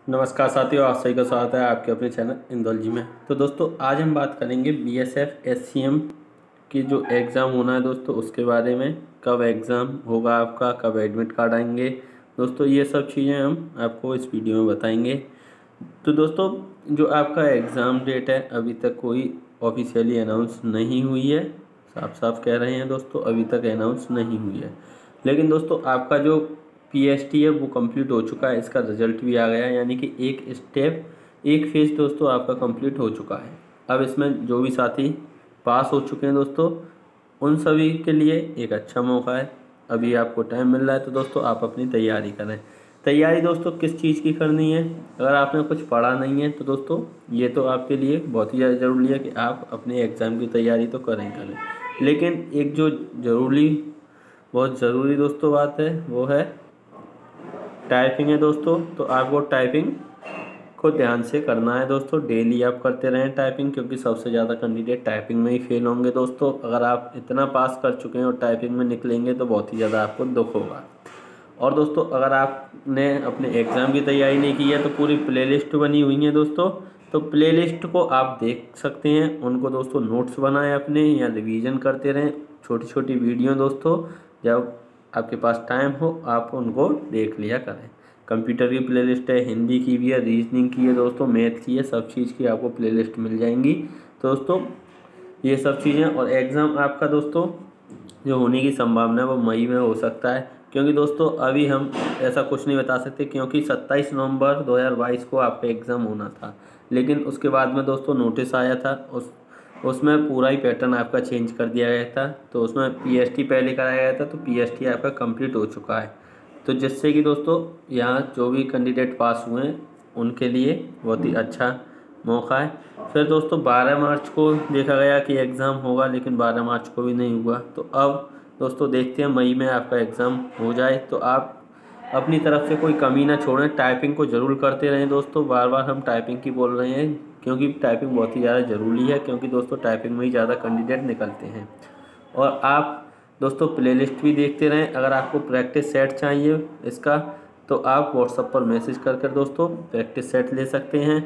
नमस्कार साथियों, आप सभी का स्वागत है आपके अपने चैनल इंदौलजी में। तो दोस्तों आज हम बात करेंगे बीएसएफ एससीएम की जो एग्ज़ाम होना है दोस्तों उसके बारे में। कब एग्ज़ाम होगा आपका, कब एडमिट कार्ड आएंगे दोस्तों, ये सब चीज़ें हम आपको इस वीडियो में बताएंगे। तो दोस्तों जो आपका एग्ज़ाम डेट है अभी तक कोई ऑफिशियली अनाउंस नहीं हुई है, साफ साफ कह रहे हैं दोस्तों, अभी तक अनाउंस नहीं हुई है। लेकिन दोस्तों आपका जो पीएसटी है वो कंप्लीट हो चुका है, इसका रिजल्ट भी आ गया है, यानी कि एक फेज़ दोस्तों आपका कंप्लीट हो चुका है। अब इसमें जो भी साथी पास हो चुके हैं दोस्तों उन सभी के लिए एक अच्छा मौका है। अभी आपको टाइम मिल रहा है तो दोस्तों आप अपनी तैयारी करें। तैयारी दोस्तों किस चीज़ की करनी है, अगर आपने कुछ पढ़ा नहीं है तो दोस्तों ये तो आपके लिए बहुत ही ज़्यादा ज़रूरी है कि आप अपने एग्ज़ाम की तैयारी तो करें। लेकिन एक जो बहुत ज़रूरी दोस्तों बात है वो है टाइपिंग है दोस्तों। तो आपको टाइपिंग को ध्यान से करना है दोस्तों, डेली आप करते रहें टाइपिंग, क्योंकि सबसे ज़्यादा कैंडिडेट टाइपिंग में ही फेल होंगे दोस्तों। अगर आप इतना पास कर चुके हैं और टाइपिंग में निकलेंगे तो बहुत ही ज़्यादा आपको दुख होगा। और दोस्तों अगर आपने अपने एग्ज़ाम की तैयारी नहीं की है तो पूरी प्लेलिस्ट बनी हुई है दोस्तों, तो प्लेलिस्ट को आप देख सकते हैं। उनको दोस्तों नोट्स बनाएं अपने या रिवीजन करते रहें, छोटी छोटी वीडियो दोस्तों, जब आपके पास टाइम हो आप उनको देख लिया करें। कंप्यूटर की प्लेलिस्ट है, हिंदी की भी है, रीजनिंग की है दोस्तों, मैथ की है, सब चीज़ की आपको प्लेलिस्ट मिल जाएंगी दोस्तों। ये सब चीज़ें और एग्ज़ाम आपका दोस्तों जो होने की संभावना है वो मई में हो सकता है, क्योंकि दोस्तों अभी हम ऐसा कुछ नहीं बता सकते, क्योंकि 27 नवंबर 2022 को आपका एग्ज़ाम होना था। लेकिन उसके बाद में दोस्तों नोटिस आया था, उसमें पूरा ही पैटर्न आपका चेंज कर दिया गया था। तो उसमें पीएसटी पहले कराया गया था, तो पीएसटी आपका कंप्लीट हो चुका है। तो जिससे कि दोस्तों यहाँ जो भी कैंडिडेट पास हुए हैं उनके लिए बहुत ही अच्छा मौका है। फिर दोस्तों 12 मार्च को देखा गया कि एग्ज़ाम होगा, लेकिन 12 मार्च को भी नहीं हुआ। तो अब दोस्तों देखते हैं मई में आपका एग्ज़ाम हो जाए। तो आप अपनी तरफ से कोई कमी ना छोड़ें, टाइपिंग को ज़रूर करते रहें दोस्तों। बार बार हम टाइपिंग की बोल रहे हैं क्योंकि टाइपिंग बहुत ही ज़्यादा ज़रूरी है, क्योंकि दोस्तों टाइपिंग में ही ज़्यादा कैंडिडेट निकलते हैं। और आप दोस्तों प्लेलिस्ट भी देखते रहें। अगर आपको प्रैक्टिस सेट चाहिए इसका तो आप व्हाट्सएप पर मैसेज कर कर दोस्तों प्रैक्टिस सेट ले सकते हैं।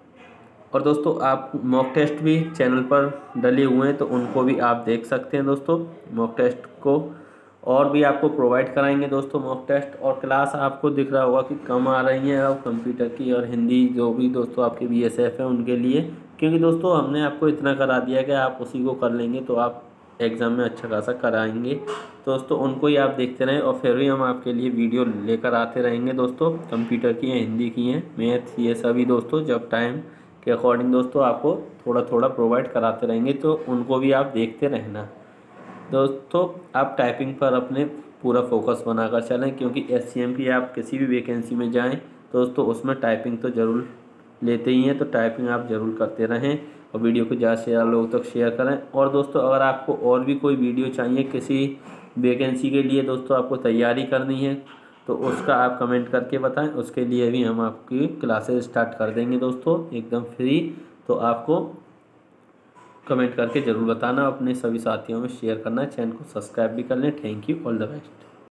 और दोस्तों आप मॉक टेस्ट भी चैनल पर डले हुए हैं तो उनको भी आप देख सकते हैं दोस्तों। मॉक टेस्ट को और भी आपको प्रोवाइड कराएंगे दोस्तों मॉक टेस्ट। और क्लास आपको दिख रहा होगा कि कम आ रही हैं अब कंप्यूटर की और हिंदी, जो भी दोस्तों आपके बीएसएफ है उनके लिए, क्योंकि दोस्तों हमने आपको इतना करा दिया कि आप उसी को कर लेंगे तो आप एग्ज़ाम में अच्छा खासा कराएंगे। तो दोस्तों उनको ही आप देखते रहें और फिर भी हम आपके लिए वीडियो लेकर आते रहेंगे दोस्तों। कंप्यूटर की हैं, हिंदी की हैं, मैथ, ये सभी दोस्तों जब टाइम के अकॉर्डिंग दोस्तों आपको थोड़ा थोड़ा प्रोवाइड कराते रहेंगे, तो उनको भी आप देखते रहना दोस्तों। आप टाइपिंग पर अपने पूरा फोकस बनाकर चलें, क्योंकि एससीएम की आप किसी भी वैकेंसी में जाएं तो दोस्तों उसमें टाइपिंग तो ज़रूर लेते ही हैं। तो टाइपिंग आप ज़रूर करते रहें और वीडियो को ज़्यादा से ज़्यादा लोगों तक शेयर करें। और दोस्तों अगर आपको और भी कोई वीडियो चाहिए किसी वैकेंसी के लिए दोस्तों, आपको तैयारी करनी है तो उसका आप कमेंट करके बताएं, उसके लिए भी हम आपकी क्लासेस स्टार्ट कर देंगे दोस्तों एकदम फ्री। तो आपको कमेंट करके ज़रूर बताना, अपने सभी साथियों में शेयर करना, चैनल को सब्सक्राइब भी कर लें। Thank you, all the best.